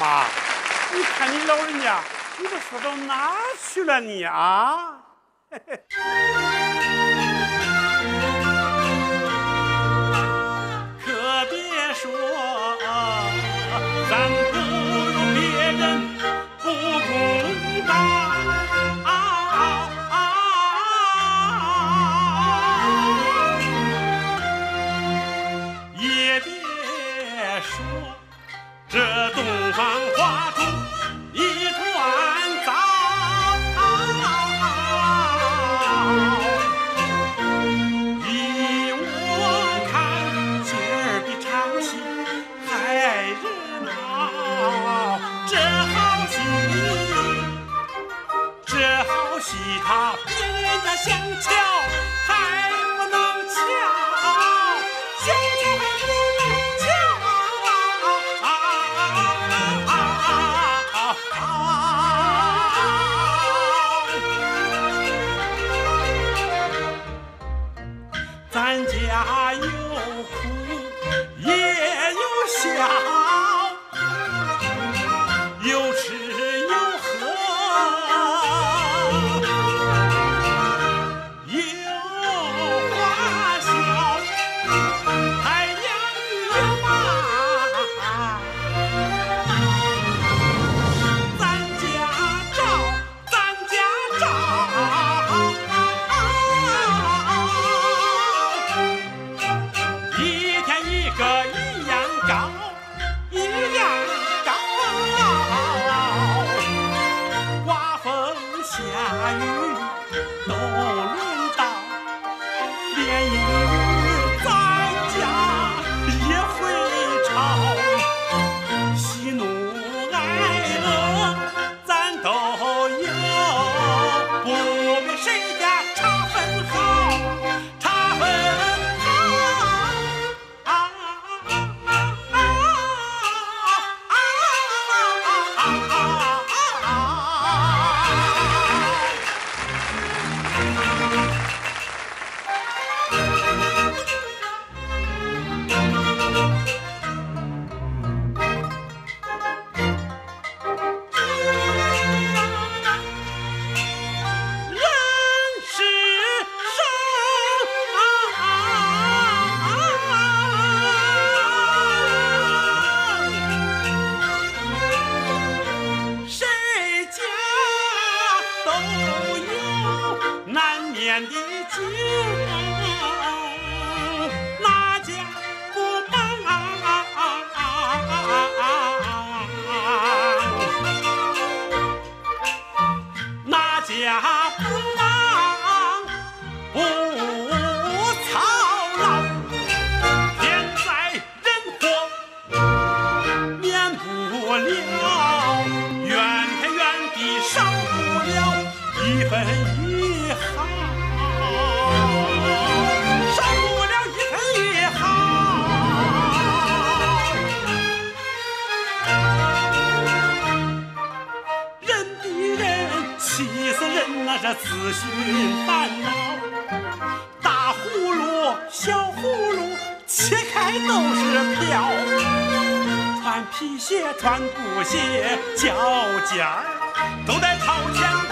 妈，你看你老人家，你都说到哪去了你啊？可别说咱不如别人不公道。也别说这东方花烛一团糟，依我看今儿比唱戏还热闹。这好戏它别人家想瞧还不能瞧，想瞧还不能咱家有哭也有笑，有吃有喝有花笑，还洋洋嘛。咱家照一天一个一样高，刮风下雨都轮到，连一日咱家也会吵，喜怒哀乐咱都有，不比谁家差分好，差分的经，哪家不帮？哪家不忙不操劳？天灾人祸免不了，怨天怨地少不了一分一毫。少不了一分一毫，人比人气死人，那是自寻烦恼。大葫芦小葫芦切开都是瓢，穿皮鞋穿布鞋脚尖儿都得掏钱。